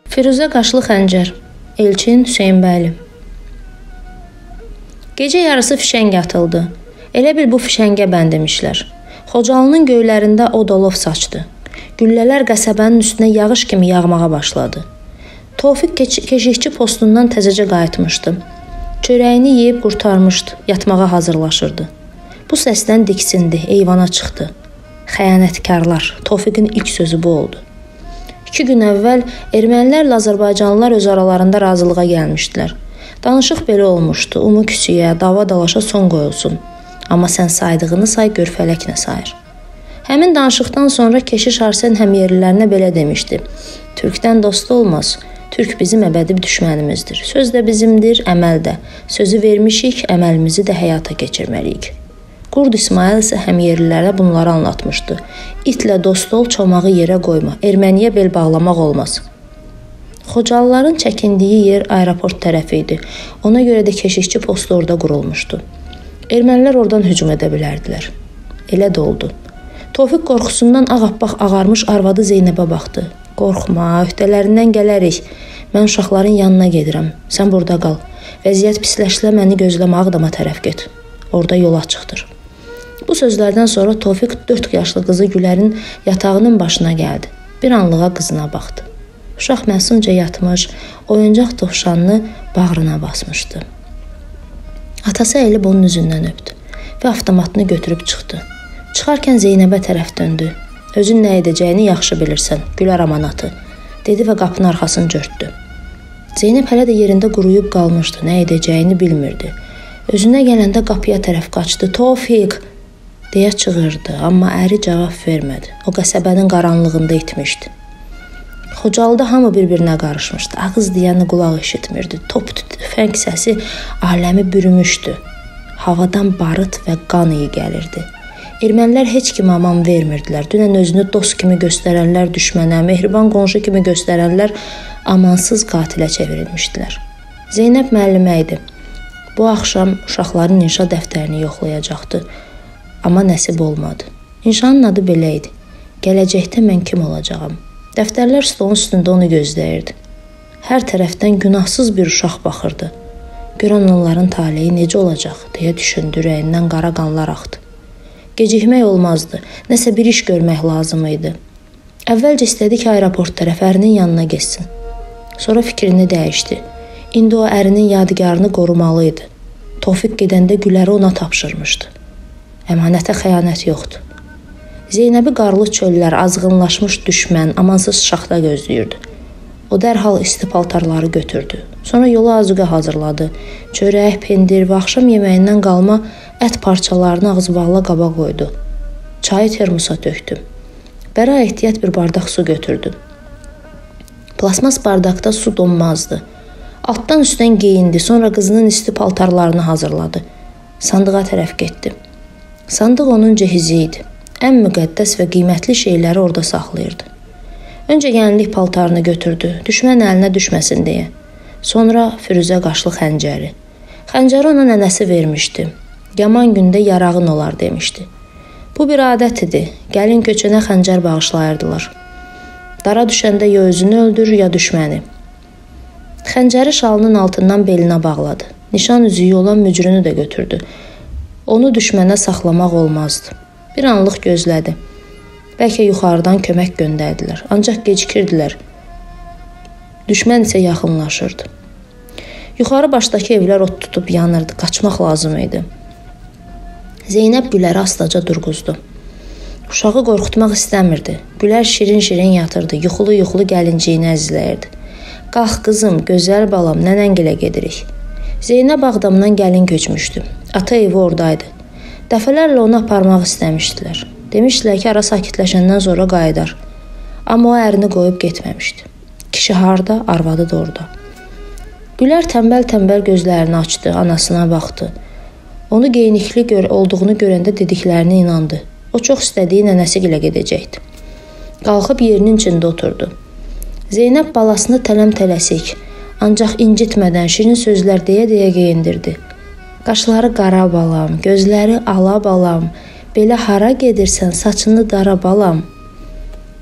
Firuzə Qaşlı Xəncər, Elçin Hüseynbəyli. Gecə yarısı fişəng atıldı. Elə bil bu fişəngə bəndemişlər. Xocalının göylərində od olov saçdı. Güllələr qəsəbənin üstünə yağış kimi yağmağa başladı. Tofiq keşikçi postundan təzəcə qayıtmışdı. Çörəyini yeyib qurtarmışdı, yatmağa hazırlaşırdı. Bu səsdən diksindi, eyvana çıxdı. Xəyanətkarlar, Tofiqin ilk sözü bu oldu. 2 gün əvvəl ermənilərlə Azərbaycanlılar öz aralarında razılığa gəlmişdilər. Danışıq belə olmuşdu, umu küçüyə, dava dalaşa son qoyulsun. Amma sən saydığını say, gör fələk nə sayır. Həmin danışıqdan sonra Keşiş Arsen həmyerlilərinə belə demişdi. Türkdən dostu olmaz, Türk bizim əbədi düşmənimizdir. Söz də bizimdir, əməl də. Sözü vermişik, əməlimizi də həyata keçirməliyik. Qurd İsmail isə həmyerlilərə bunları anlatmışdı. İtlə dost ol, çomağı yerə qoyma, erməniyə bel bağlamaq olmaz. Xocalıların çəkindiyi yer aeroport tərəfi idi. Ona görə də keşikçi postu orada qurulmuşdu. Ermənilər oradan hücum edə bilərdilər. Elə də oldu. Tofiq qorxusundan ağappaq ağarmış arvadı Zeynəbə baxdı. Qorxma, öhdələrindən gələrik. Mən uşaqların yanına gedirəm. Sən burada qal. Vəziyyət pisləşlə, məni gözləmə, Ağdama tərəf get. Orada yol açıqdır. Bu sözlərdən sonra Tofiq 4 yaşlı qızı Gülərin yatağının başına gəldi. Bir anlığa qızına baxdı. Uşaq məsumca yatmış, oyuncaq dovşanını bağrına basmışdı. Atası əyilib onun üzündən öpdü və avtomatını götürüb çıxdı. Çıxarkən Zeynəbə tərəf döndü. Özün nə edəcəyini yaxşı bilirsən, Gülər amanatı, dedi və qapının arxasını cörtdü. Zeynəb hələ də yerində quruyub qalmışdı, nə edəcəyini bilmirdi. Özünə gələndə qapıya tərəf qaçdı. Tofiq, deyə çığırdı, amma əri cavab vermədi. O qəsəbənin qaranlığında itmişdi. Xocalıda hamı bir-birinə qarışmışdı. Ağız deyəni qulaq eşitmirdi. Top tüfəng səsi aləmi bürümüşdü. Havadan barıt və qan iyi gəlirdi. Ermənilər heç kimə aman vermirdilər. Dünən özünü dost kimi göstərənlər düşmənə, mehriban qonşu kimi göstərənlər amansız qatilə çevrilmişdilər. Zeynəb müəllimə idi. Bu axşam uşaqların inşa dəftərini yoxlayacaqdı. Amma nəsib olmadı. İnşanın adı belə idi. Gələcəkdə mən kim olacağam? Dəftərlər stolun üstündə onu gözləyirdi. Hər tərəfdən günahsız bir uşaq baxırdı. Görən onların taleyi necə olacaq, deyə düşündü, ürəyindən qara qanlar axdı. Gecikmək olmazdı. Nəsə bir iş görmək lazım idi. Əvvəlcə istədi ki, aeroport tərəf ərinin yanına getsin. Sonra fikrini dəyişdi. İndi o ərinin yadigarını qorumalı idi. Tofiq gedəndə Güləri ona tapşırmışdı. Əmanətə xəyanət yoxdur. Zeynəbi qarlı çöllər, azğınlaşmış düşmən, amansız şaxta gözləyirdi. O dərhal isti paltarları götürdü. Sonra yola azuqə hazırladı. Çörək, pendir və axşam yeməyindən qalma ət parçalarını ağzıbağla qaba qoydu. Çayı termosa tökdü. Bəra ehtiyat bir bardaq su götürdü. Plasmas bardaqda su donmazdı. Altdan üstdən geyindi, sonra qızının isti paltarlarını hazırladı. Sandığa tərəf getdi. Sandıq onun cehizi idi. Ən müqəddəs və qiymətli şeyləri orada saxlayırdı. Öncə yenilik paltarını götürdü, düşmən əlinə düşməsin deyə. Sonra Firuzə Qaşlı xəncəri. Xəncəri ona nənəsi vermişdi. Yaman gündə yarağın olar demişdi. Bu bir adət idi. Gəlin köçənə xəncər bağışlayırdılar. Dara düşəndə ya özünü öldürür, ya düşməni. Xəncəri şalının altından belinə bağladı. Nişan üzüyü olan mücrünü də götürdü. Onu düşmənə saxlamaq olmazdı. Bir anlıq gözlədi. Bəlkə yuxarıdan kömək göndərdilər. Ancaq gecikirdilər. Düşmən isə yaxınlaşırdı. Yuxarı başdakı evlər od tutub yanırdı. Qaçmaq lazım idi. Zeynəb Güləri astaca durğuzdu. Uşağı qorxutmaq istəmirdi. Gülər şirin-şirin yatırdı. Yuxulu-yuxulu gəlinciyini əzizləyirdi. Qalx qızım, gözəl balam, nənəngilə gedirik. Zeynəb Ağdamdan gəlin köçmüşdü. Ata evi oradaydı. Dəfələrlə onu aparmaq istəmişdilər. Demişdilər ki, ara sakitləşəndən sonra qayıdar. Amma o ərini qoyub getməmişdi. Kişi harda, arvadı da orada. Gülər tənbəl-tənbəl gözlərini açdı, anasına baxdı. Onu geynikli olduğunu görəndə dediklərinə inandı. O çox istədiyi nənəsigilə gedəcəkdi. Qalxıb yerinin içində oturdu. Zeynəb balasını tələm-tələsik, ancaq incitmədən şirin sözlər deyə-deyə geyindirdi. Qaşları qara balam, gözləri ala balam, belə hara gedirsən, saçını dara balam.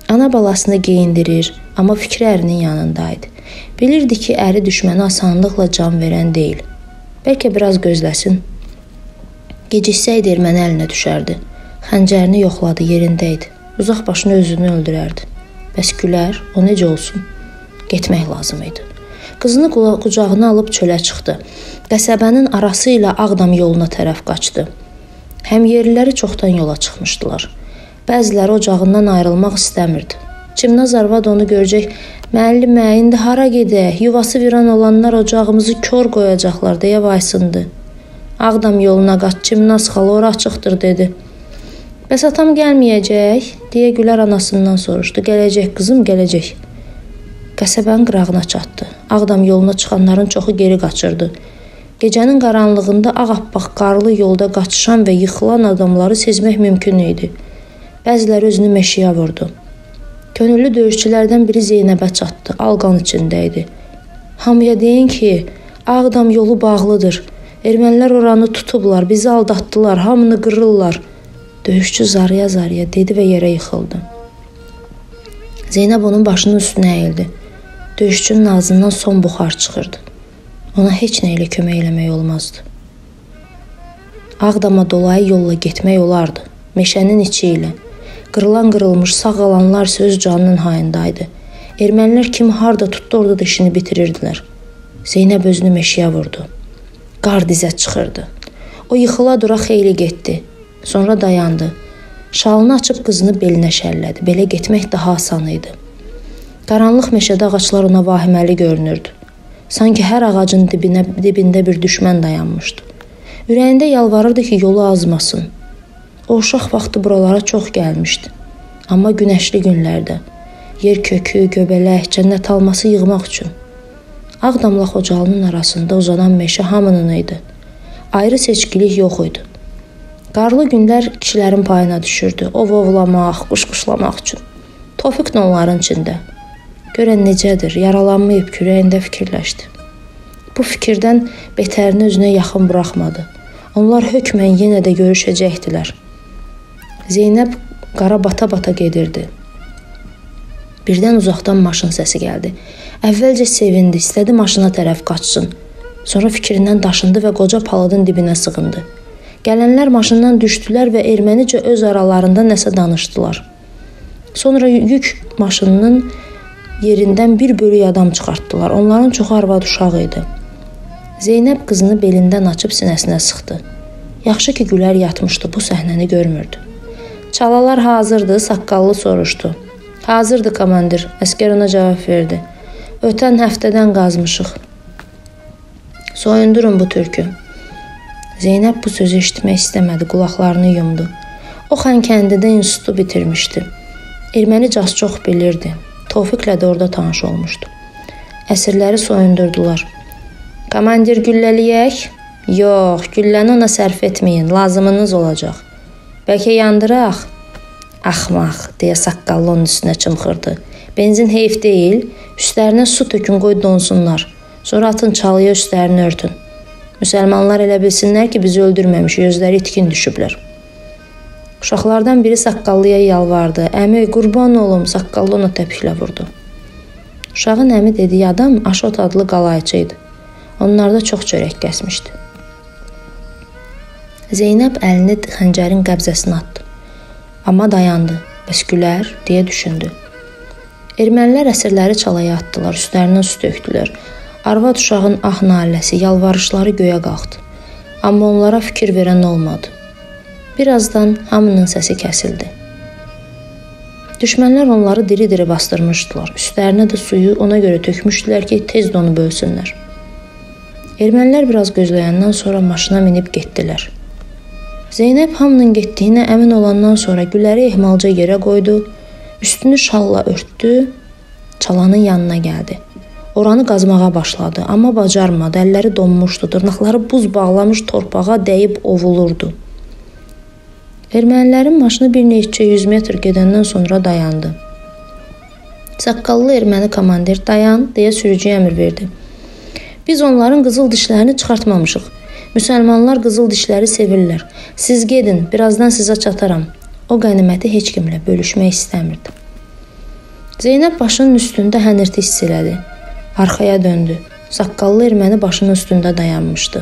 Ana balasını geyindirir, amma fikri ərinin yanındaydı. Bilirdi ki, əri düşməni asanlıqla can verən deyil. Bəlkə biraz gözləsin. Geciksəydi erməni əlinə düşərdi. Xəncərini yoxladı, yerində idi. Uzaq başını özünü öldürərdi. Bəs Gülər, o necə olsun? Getmək lazım idi. Qızını qucağına alıb çölə çıxdı. Qəsəbənin arası ilə Ağdam yoluna tərəf qaçdı. Həmyerliləri çoxdan yola çıxmışdılar. Bəziləri ocağından ayrılmaq istəmirdi. Çimnaz arvad onu görəcək, müəllimə, indi hara gedək, yuvası viran olanlar ocağımızı kör qoyacaqlar deyə vaysındı. Ağdam yoluna qaç, Çimnaz xala, ora açıqdır dedi. Bəs atam gəlməyəcək, deyə Gülər anasından soruşdu. Gələcək qızım, gələcək. Qəsəbənin qırağına çatdı. Ağdam yoluna çıxanların çoxu geri qaçırdı. Gecənin qaranlığında ağappaq qarlı yolda qaçışan və yıxılan adamları sezmək mümkün idi. Bəziləri özünü meşəyə vurdu. Könüllü döyüşçülərdən biri Zeynəbə çatdı. Alqan içində idi. Hamıya deyin ki, Ağdam yolu bağlıdır. Ermənilər oranı tutublar, bizi aldatdılar, hamını qırırlar. Döyüşçü zarıya-zarıya dedi və yerə yıxıldı. Zeynəb onun başının üstünə əyildi. Döyüşçünün ağzından son buxar çıxırdı. Ona heç nə ilə kömək eləmək olmazdı. Ağdama dolayı yolla getmək olardı. Meşənin içi ilə. Qırılan qırılmış, sağ qalanlar isə öz canının hayındaydı. Ermənilər kimi harda tutdu, orada da işini bitirirdilər. Zeynəb özünü meşəyə vurdu. Qar dizə çıxırdı. O yıxıla dura xeyli getdi. Sonra dayandı. Şalını açıb qızını belinə şəllədi. Belə getmək daha asan idi. Qaranlıq meşədə ağaclar ona vahiməli görünürdü. Sanki hər ağacın dibində bir düşmən dayanmışdı. Ürəyində yalvarırdı ki, yolu azmasın. O uşaq vaxtı buralara çox gəlmişdi. Amma günəşli günlərdə yer kökü, göbələk, cənnət alması yığmaq üçün. Ağdamla Xocalının arasında uzanan meşə hamının idi. Ayrı seçkilik yox idi. Qarlı günlər kişilərin payına düşürdü. Ov ovlamaq, quş-quşlamaq üçün. Tofiq də onların içində. Görən necədir, yaralanmayıb kürəyində fikirləşdi. Bu fikirdən betərini özünə yaxın buraxmadı. Onlar hökmən yenə də görüşəcəkdilər. Zeynəb qara bata-bata gedirdi. Birdən uzaqdan maşın səsi gəldi. Əvvəlcə sevindi, istədi maşına tərəf qaçsın. Sonra fikrindən daşındı və qoca palıdın dibinə sığındı. Gələnlər maşından düşdülər və ermənicə öz aralarında nəsə danışdılar. Sonra yük maşınının yerindən bir bölük adam çıxartdılar. Onların çoxu arvad uşağı idi. Zeynəb qızını belindən açıb sinəsinə sıxdı. Yaxşı ki, Gülər yatmışdı, bu səhnəni görmürdü. Çalalar hazırdı, saqqallı soruşdu. Hazırdı, komandir, əskər ona cavab verdi. Ötən həftədən qazmışıq. Soyundurun bu türkü. Zeynəb bu sözü eşitmək istəmədi, qulaqlarını yumdu. O Xankəndidə institutu bitirmişdi. Erməni cas çox bilirdi. Tofiqlə də orada tanış olmuşdu. Əsirləri soyundurdular. Komandir gülləliyək? Yox, gülləni ona sərf etməyin, lazımınız olacaq. Bəlkə yandıraq? Axmaq, deyə saqqallı onun üstünə çımxırdı. Benzin heyf deyil, üstlərinə su tökün, qoy donsunlar. Sonra atın çalıya üstlərini örtün. Müsəlmanlar elə bilsinlər ki, bizi öldürməmiş, özləri itkin düşüblər. Uşaqlardan biri saqqallıya yalvardı. Əmi, qurban olum, saqqallı ona təpiklə vurdu. Uşağın əmi dediyi adam Aşot adlı qalayçı idi. Onlarda çox çörək kəsmişdi. Zeynəb əlini xəncərin qəbzəsinə atdı. Amma dayandı. Bəs Gülər, deyə düşündü. Ermənilər əsirləri çalaya atdılar, üstlərindən su tökdülər. Arvad uşağın ah naləsi, yalvarışları göyə qalxdı. Amma onlara fikir verən olmadı. Birazdan hamının səsi kəsildi. Düşmənlər onları diri-diri bastırmışdılar. Üstlərinə də suyu ona görə tökmüşdülər ki, tez donub ölsünlər. Ermənilər biraz gözləyəndən sonra maşına minib getdilər. Zeynəb hamının getdiyinə əmin olandan sonra Güləri ehmalca yerə qoydu, üstünü şalla örtdü, çalanın yanına gəldi. Oranı qazmağa başladı, amma bacarmadı, əlləri donmuşdu, dırnaqları buz bağlamış torpağa dəyib ovulurdu. Ermənilərin maşını bir neçə 100 metr gedəndən sonra dayandı. Saqqallı erməni komandir dayan, deyə sürücüyə əmr verdi. Biz onların qızıl dişlərini çıxartmamışıq. Müsəlmanlar qızıl dişləri sevirlər. Siz gedin, birazdan sizə çataram. O qəniməti heç kimlə bölüşmək istəmirdi. Zeynəb başının üstündə hənirti hiss elədi. Arxaya döndü. Saqqallı erməni başının üstündə dayanmışdı.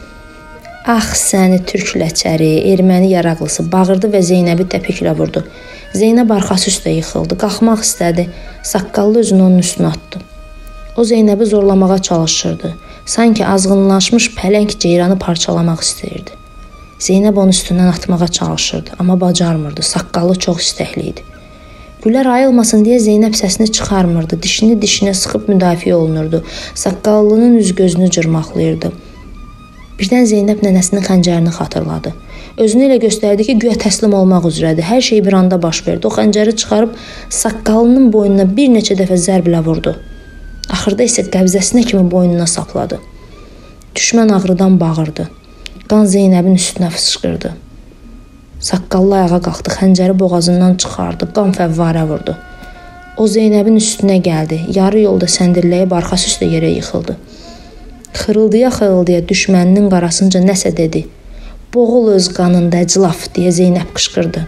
Ax səni türk ləçəri, erməni yaraqlısı bağırdı və Zeynəbi təpiklə vurdu. Zeynəb arxası üstə yıxıldı, qalxmaq istədi. Saqqallı özünü onun üstünə atdı. O Zeynəbi zorlamağa çalışırdı. Sanki azğınlaşmış pələng ceyranı parçalamaq istəyirdi. Zeynəb onun üstündən atmağa çalışırdı, amma bacarmırdı. Saqqalı çox istəkli idi. Gülər ayılmasın deyə Zeynəb səsini çıxarmırdı. Dişini dişinə sıxıb müdafiə olunurdu. Saqqallının üz-gözünü cırmaqlayırdı. Birdən Zeynəb nənəsinin xəncərini xatırladı. Özünü elə göstərdi ki, güya təslim olmaq üzrədir. Hər şey bir anda baş verdi. O xəncəri çıxarıb saqqalının boynuna bir neçə dəfə zərblə vurdu. Axırda isə qəbzəsinə kimi boynuna sapladı. Düşmən ağrıdan bağırdı. Qan Zeynəbin üstünə fışqırdı. Saqqallı ayağa qalxdı, xəncəri boğazından çıxardı, qan fəvvarə vurdu. O Zeynəbin üstünə gəldi, yarı yolda səndirləyib arxası üstə yerə yıxıldı. Xırıldaya-xırıldaya düşməninin qarasınca nəsə dedi. Boğul öz qanında əclaf deyə Zeynəb qışqırdı.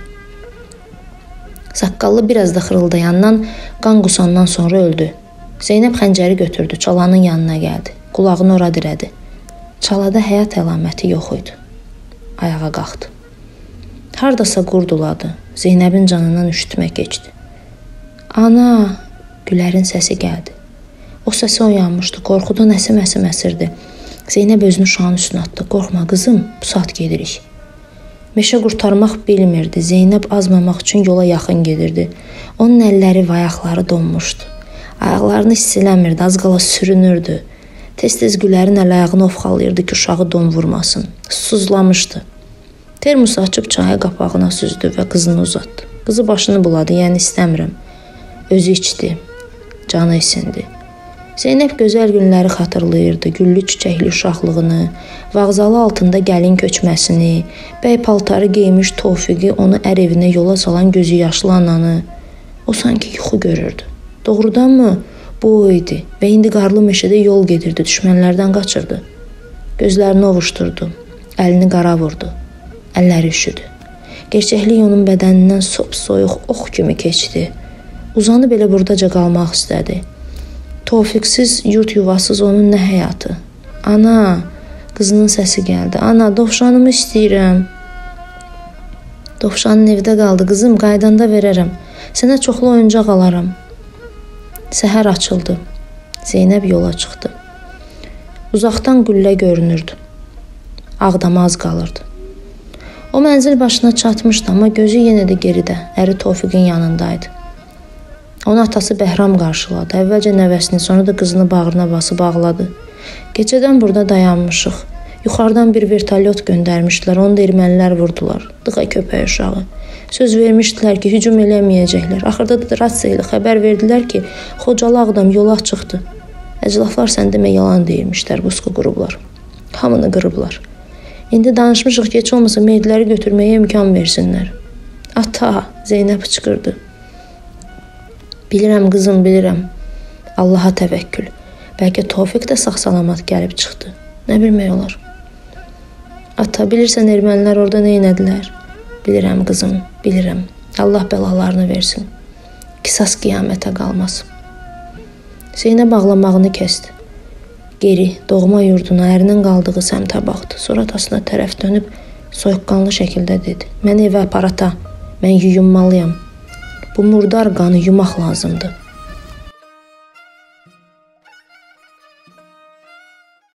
Saqqallı biraz da xırıldayandan, qan qusandan sonra öldü. Zeynəb xəncəri götürdü, çalanın yanına gəldi. Qulağını ora dirədi. Çalada həyat əlaməti yox idi. Ayağa qalxdı. Hardasa qurduladı. Zeynəbin canından üşütmək keçdi. Ana! Gülərin səsi gəldi. O səsi oyanmışdı. Qorxudan əsim-əsim əsirdi. Zeynəb özünü uşağın üstünə atdı. Qorxma qızım, bu saat gedirik. Meşə qurtarmaq bilmirdi. Zeynəb azmamaq üçün yola yaxın gedirdi. Onun əlləri və ayaqları donmuşdu. Ayaqlarını hiss eləmirdi, az qala sürünürdü. Tez-tez Gülərin əl-ayağını ovxalayırdı ki, uşağı don vurmasın. Suzlamışdı. Termosu açıb çayı qapağına süzdü və qızını uzatdı. Qızı başını buladı, yəni istəmirəm. Özü içdi, canı isindi. Zeynəb gözəl günləri xatırlayırdı, güllü çiçəkli uşaqlığını, vağzalı altında gəlin köçməsini, bəy paltarı geymiş Tofiqi onu ər evinə yola salan gözü yaşlı ananı. O sanki yuxu görürdü. Doğrudanmı? Bu o idi və indi qarlı meşədə yol gedirdi, düşmənlərdən qaçırdı. Gözlərini ovuşturdu, əlini qara vurdu, əlləri üşüdü. Gerçəklik onun bədənindən sop-soyuq ox kimi keçdi. Uzanıb elə buradaca qalmaq istədi. Tofiqsiz, yurt yuvasız onun nə həyatı? Ana, qızının səsi gəldi. Ana, dovşanımı istəyirəm. Dovşanın evdə qaldı, qızım, qaydanda verərəm. Sənə çoxlu oyuncaq alaram. Səhər açıldı. Zeynəb yola çıxdı. Uzaqdan qüllə görünürdü. Ağdama az qalırdı. O mənzil başına çatmışdı, amma gözü yenə də geridə, əri Tofiqin yanındaydı. Onun atası Bəhram qarşıladı. Əvvəlcə nəvəsini, sonra da qızını bağrına basıb ağladı. Gecədən burada dayanmışıq. Yuxarıdan bir vertolyot göndərmişdilər, onu da ermənilər vurdular. Dığa köpək uşağı. Söz vermişdilər ki, hücum eləməyəcəklər. Axırda da rasiya ilə xəbər verdilər ki, Xocalı Ağdam yola çıxdı. Əclaflar sən demə yalan deyirmişlər, busqu qurublar. Hamını qırıblar. İndi danışmışıq ki, heç olmasa meyitləri götürməyə imkan versinlər. Ata, Zeynəb çıxırdı. Bilirəm qızım, bilirəm. Allaha təvəkkül. Bəlkə Tofiq də sağ-salamat gəlib çıxdı. Nə bilmək olar? Ata, bilirsən ermənilər orada nə etdilər? Bilirəm qızım, bilirəm. Allah bəlalarını versin. Qisas qiyamətə qalmasın. Zeynəb ağlamağını kəsdi. Geri, doğma yurduna, ərinin qaldığı səmtə baxdı. Sonra atasına tərəf dönüb soyuqqanlı şəkildə dedi. Məni evə apar ata, mən yuyunmalıyam. Bu murdar qanı yumaq lazımdır.